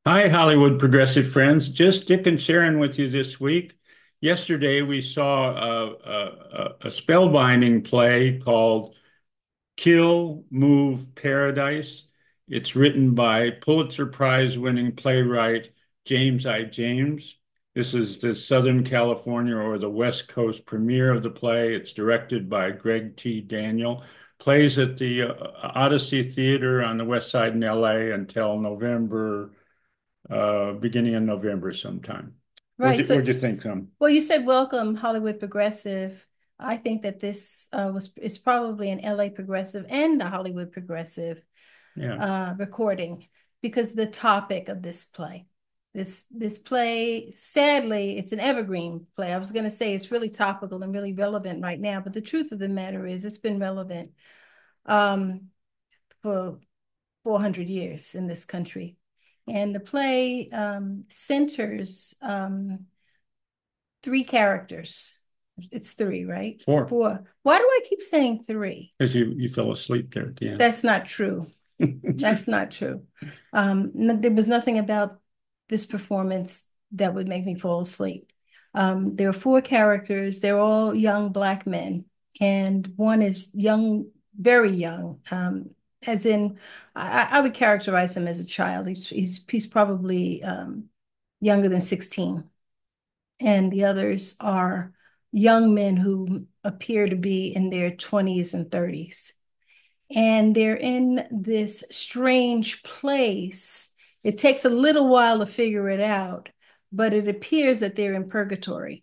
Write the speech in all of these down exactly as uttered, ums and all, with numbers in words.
Hi, Hollywood progressive friends. Just Dick and Sharon with you this week. Yesterday, we saw a, a, a spellbinding play called Kill, Move, Paradise. It's written by Pulitzer Prize winning playwright James Ijames. This is the Southern California or the West Coast premiere of the play. It's directed by Greg T. Daniel. Plays at the uh, Odyssey Theater on the West Side in L A until November uh, beginning in November sometime. What do, Right. So, what do you think, Tom? well, you said welcome Hollywood Progressive. I think that this uh, was is probably an L A Progressive and a Hollywood Progressive Yeah, uh, recording because the topic of this play. This this play, sadly, it's an evergreen play. I was going to say it's really topical and really relevant right now, but the truth of the matter is it's been relevant um, for four hundred years in this country. And the play um, centers um, three characters. It's three, right? four, Four. Why do I keep saying three? because you, you fell asleep there at the end. That's not true. That's not true. Um, no, there was nothing about this performance that would make me fall asleep. Um, there are four characters. They're all young Black men, and one is young, very young. Um, as in, I, I would characterize him as a child. He's he's, he's probably um, younger than sixteen, and the others are young men who appear to be in their twenties and thirties. And they're in this strange place. It takes a little while to figure it out, but it appears that they're in purgatory.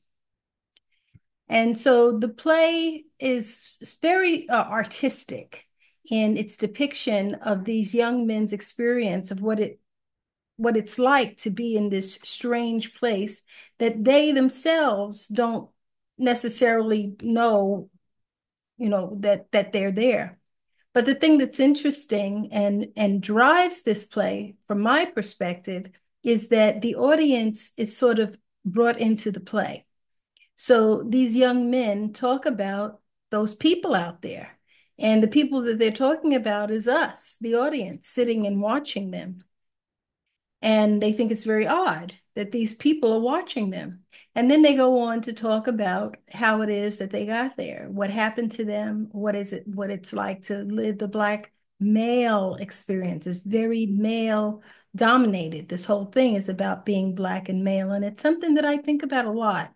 And so the play is very uh, artistic in its depiction of these young men's experience of what it what it's like to be in this strange place that they themselves don't necessarily know, you know, that that they're there. But the thing that's interesting and and drives this play, from my perspective, is that the audience is sort of brought into the play. So these young men talk about those people out there. And the people that they're talking about is us, the audience, sitting and watching them. And they think it's very odd that these people are watching them. And then they go on to talk about how it is that they got there, what happened to them, what is it, what it's like to live the Black male experience. Is very male dominated. This whole thing is about being Black and male. And it's something that I think about a lot,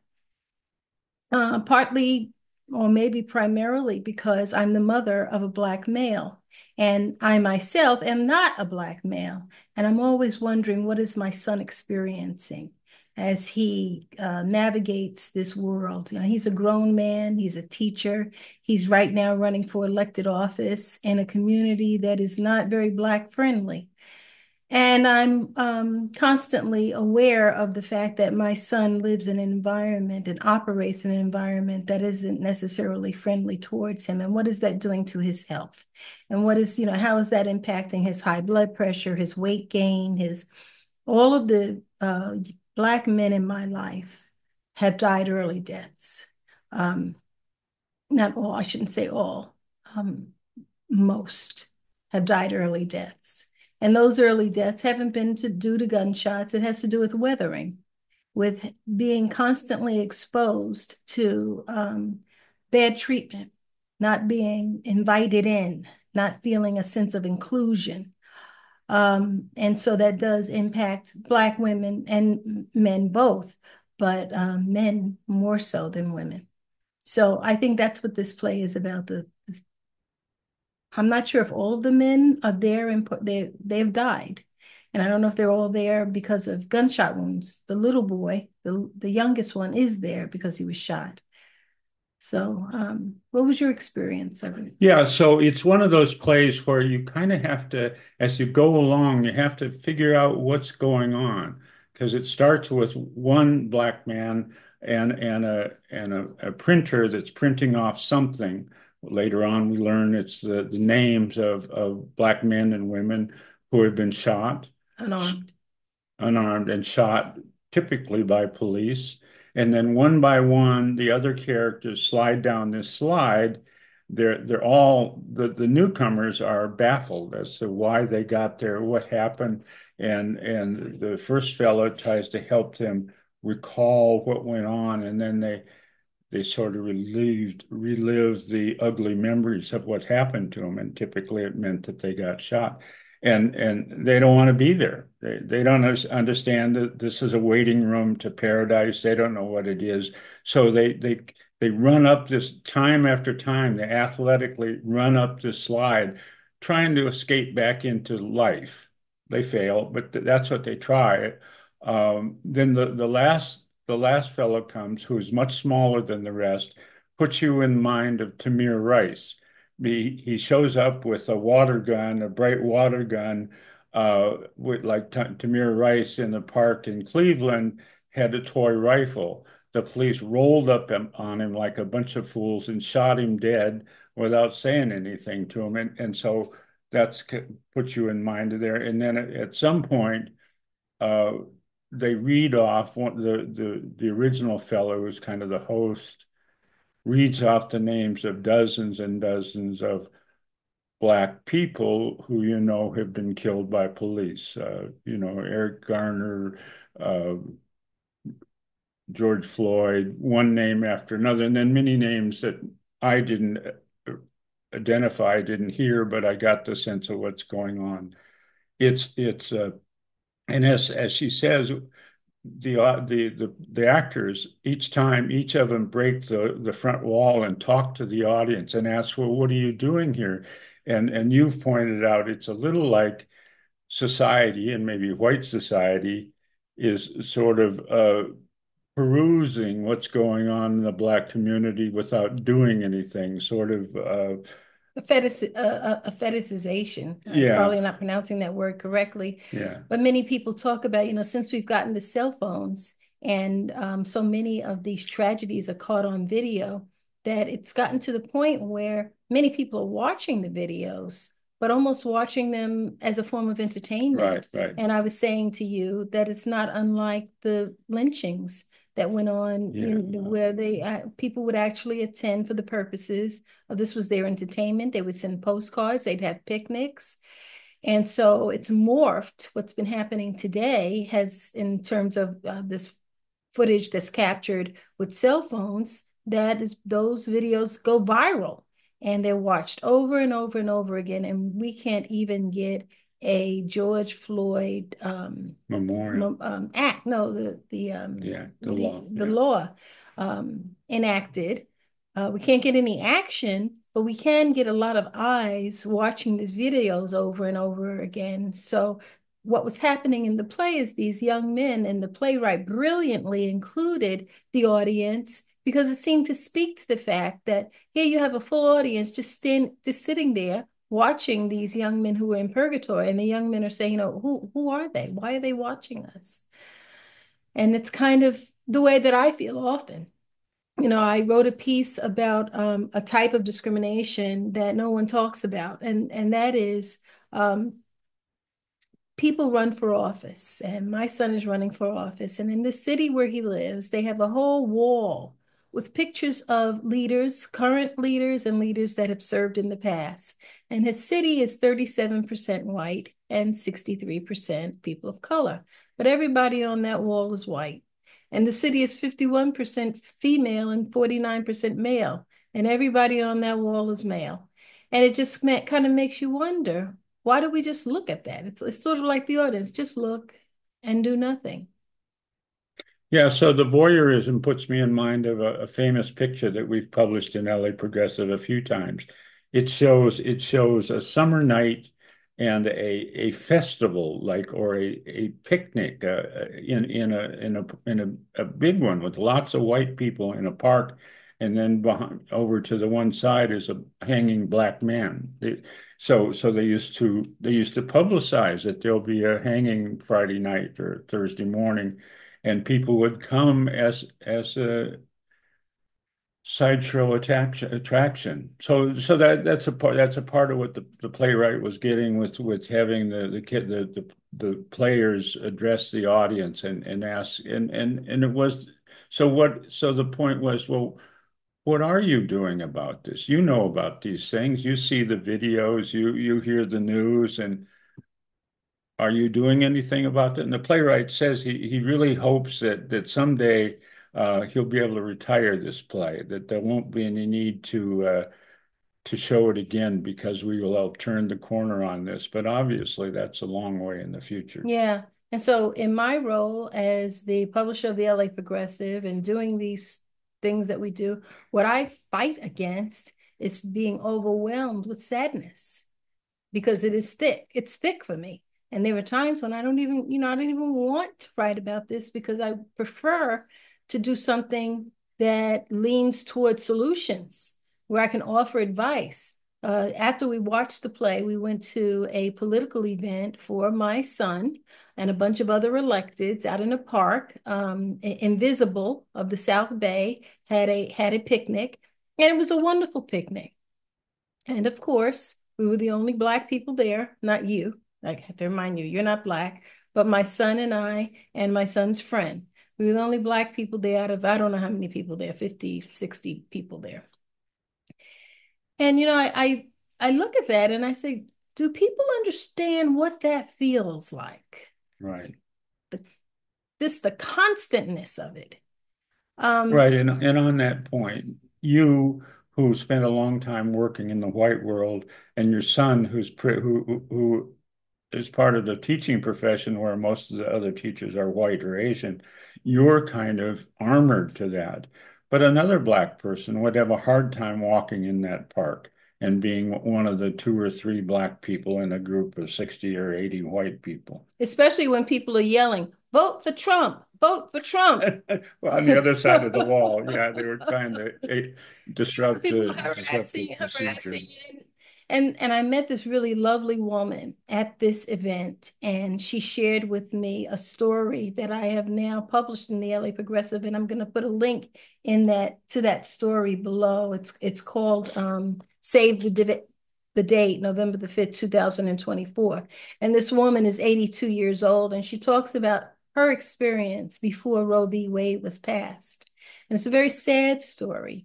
uh, partly or maybe primarily because I'm the mother of a Black male. And I myself am not a Black male. And I'm always wondering, what is my son experiencing as he uh, navigates this world? You know, he's a grown man, he's a teacher, he's right now running for elected office in a community that is not very Black friendly. And I'm um, constantly aware of the fact that my son lives in an environment and operates in an environment that isn't necessarily friendly towards him. And what is that doing to his health? And what is, you know, how is that impacting his high blood pressure, his weight gain, his all of the uh, Black men in my life have died early deaths. Um, Not all, I shouldn't say all. Um, most have died early deaths. And those early deaths haven't been to, due to gunshots. It has to do with weathering, with being constantly exposed to um, bad treatment, not being invited in, not feeling a sense of inclusion. Um, and so that does impact Black women and men both, but um, men more so than women. So I think that's what this play is about. The I'm not sure if all of the men are there and they they've died. And I don't know if they're all there because of gunshot wounds. The little boy, the the youngest one, is there because he was shot. So, um, what was your experience of it? Yeah, so it's one of those plays where you kind of have to, as you go along, you have to figure out what's going on because it starts with one Black man and and a and a, a printer that's printing off something. Later on, we learn it's the, the names of of Black men and women who have been shot, Unarmed. unarmed and shot, typically by police. And then one by one, the other characters slide down this slide, they're they're all the the newcomers are baffled as to why they got there, what happened, and and the first fellow tries to help them recall what went on, and then they they sort of relived relived the ugly memories of what happened to them, and typically it meant that they got shot, and and they don't want to be there. They they don't understand that this is a waiting room to paradise. They don't know what it is, so they they they run up this time after time. They athletically run up this slide, trying to escape back into life. They fail, but th that's what they try. Um, then the the last the last fellow comes, who is much smaller than the rest, puts you in mind of Tamir Rice. He, he shows up with a water gun, a bright water gun, uh, with like T Tamir Rice in the park in Cleveland had a toy rifle. The police rolled up him, on him like a bunch of fools and shot him dead without saying anything to him. And, and so that's puts you in mind of there. And then at, at some point, uh, they read off one, the, the the original fellow who's kind of the host reads off the names of dozens and dozens of black people who you know have been killed by police. Uh, you know, Eric Garner, uh, George Floyd, one name after another, and then many names that I didn't uh, identify, didn't hear, but I got the sense of what's going on. It's it's uh, and as as she says, the uh, the the the actors each time each of them break the the front wall and talk to the audience and ask, well, what are you doing here? And and you've pointed out it's a little like society, and maybe white society is sort of uh, perusing what's going on in the black community without doing anything, sort of uh, a fetish a, a fetishization. I'm yeah, probably not pronouncing that word correctly, yeah, but many people talk about, you know, since we've gotten the cell phones and um, so many of these tragedies are caught on video, that it's gotten to the point where many people are watching the videos, but almost watching them as a form of right, entertainment. right, And I was saying to you that it's not unlike the lynchings that went on, yeah, you know, where they uh, people would actually attend for the purposes of this was their entertainment. They would send postcards, they'd have picnics. And so it's morphed. What's been happening today has, in terms of uh, this footage that's captured with cell phones, that is, those videos go viral and they're watched over and over and over again. And we can't even get a George Floyd um, memorial, um, act, no, the the um, yeah, the the law, the yeah. law um, enacted. Uh, we can't get any action, but we can get a lot of eyes watching these videos over and over again. So what was happening in the play is these young men, and the playwright brilliantly included the audience because it seemed to speak to the fact that here you have a full audience just stand, just sitting there watching these young men who were in purgatory, and the young men are saying, you know, who who are they? Why are they watching us? And it's kind of the way that I feel often. You know, I wrote a piece about um, a type of discrimination that no one talks about, and and that is um, people run for office, and my son is running for office. And in the city where he lives, they have a whole wall with pictures of leaders, current leaders, and leaders that have served in the past. And his city is thirty-seven percent white and sixty-three percent people of color. But everybody on that wall is white. And the city is fifty-one percent female and forty-nine percent male. And everybody on that wall is male. And it just kind of makes you wonder, why do we just look at that? It's, it's sort of like the audience, just look and do nothing. Yeah, so the voyeurism puts me in mind of a, a famous picture that we've published in L A Progressive a few times. It shows it shows a summer night and a a festival, like, or a a picnic uh, in in a in a in a, a big one with lots of white people in a park, and then behind, over to the one side is a hanging black man. They, so so they used to they used to publicize that there'll be a hanging Friday night or Thursday morning, and people would come as as a sideshow attraction attraction. So so that that's a part that's a part of what the, the playwright was getting with with having the the kid the, the the players address the audience and and ask and and and it was so what so the point was, well, what are you doing about this? You know about these things. You see the videos, you you hear the news, and are you doing anything about that? And the playwright says he he really hopes that that someday uh, he'll be able to retire this play, that there won't be any need to uh, to show it again because we will have turned the corner on this. But obviously, that's a long way in the future. Yeah. And so, in my role as the publisher of the L A Progressive and doing these things that we do, what I fight against is being overwhelmed with sadness because it is thick. It's thick for me. And there are times when I don't even, you know, I don't even want to write about this because I prefer to do something that leans towards solutions where I can offer advice. Uh, after we watched the play, we went to a political event for my son and a bunch of other electeds out in a park. Um, Invisible of the South Bay had a had a picnic, and it was a wonderful picnic. And of course, we were the only Black people there, not you. I have to remind you, you're not Black, but my son and I and my son's friend. We were the only Black people there out of, I don't know how many people there, fifty, sixty people there. And, you know, I, I, I look at that and I say, do people understand what that feels like? Right. The, this, the constantness of it. Um, Right. And, and on that point, you who spent a long time working in the white world and your son who's pre who who is part of the teaching profession where most of the other teachers are white or Asian, you're kind of armored to that. But another Black person would have a hard time walking in that park and being one of the two or three Black people in a group of sixty or eighty white people. Especially when people are yelling, vote for Trump, vote for Trump. Well, on the other side of the wall, yeah, they were trying to eh, disrupt People the disrupt the harassing, procedure. harassing. And and I met this really lovely woman at this event, and she shared with me a story that I have now published in the L A Progressive, and I'm going to put a link in that to that story below. It's it's called um, "Save the Div the Date, November the fifth, two thousand twenty-four." And this woman is eighty-two years old, and she talks about her experience before Roe v. Wade was passed. And it's a very sad story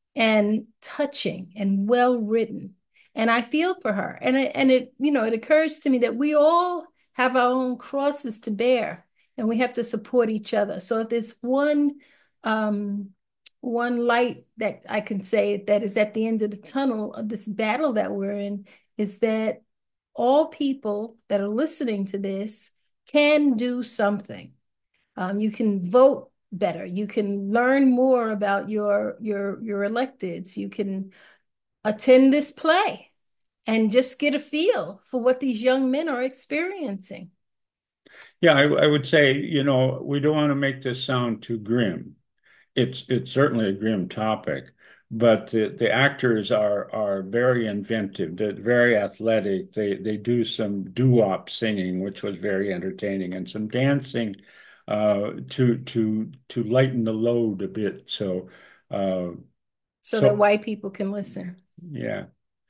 and touching and well written. And I feel for her. And it, and it, you know, it occurs to me that we all have our own crosses to bear and we have to support each other. So if there's one um, one light that I can say that is at the end of the tunnel of this battle that we're in is that all people that are listening to this can do something. Um, you can vote better. You can learn more about your your your electeds. You can attend this play and just get a feel for what these young men are experiencing. Yeah, I, I would say, you know, we don't want to make this sound too grim. It's it's certainly a grim topic, but the, the actors are are very inventive. They're very athletic. They they do some doo-wop singing, which was very entertaining, and some dancing uh, to to to lighten the load a bit. So uh, So that so white people can listen. yeah.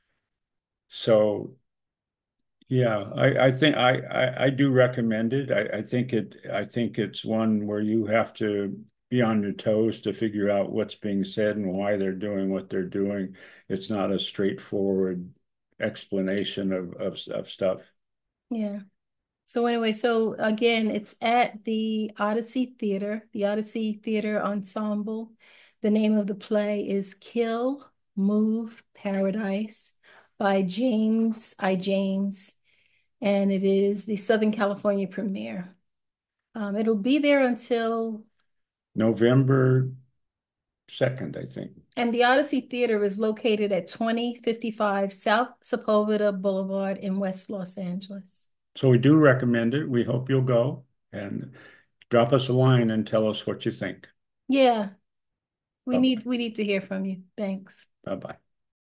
So yeah, I, I think I, I, I do recommend it. I, I think it I think it's one where you have to be on your toes to figure out what's being said and why they're doing what they're doing. It's not a straightforward explanation of, of, of stuff. Yeah. So anyway, so again, it's at the Odyssey Theater, the Odyssey Theater Ensemble. The name of the play is Kill, Move, Paradise by James Ijames, and it is the Southern California premiere. Um, it'll be there until, November second, I think. and the Odyssey Theater is located at twenty fifty-five South Sepulveda Boulevard in West Los Angeles. So we do recommend it. We hope you'll go and drop us a line and tell us what you think. Yeah, we Bye need we need to hear from you. Thanks. bye.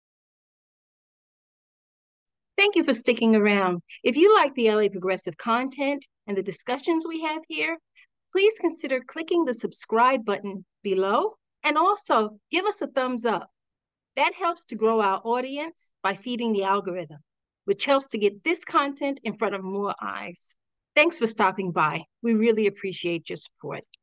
Thank you for sticking around. If you like the L A Progressive content and the discussions we have here, please consider clicking the subscribe button below and also give us a thumbs up. That helps to grow our audience by feeding the algorithm, which helps to get this content in front of more eyes. Thanks for stopping by. We really appreciate your support.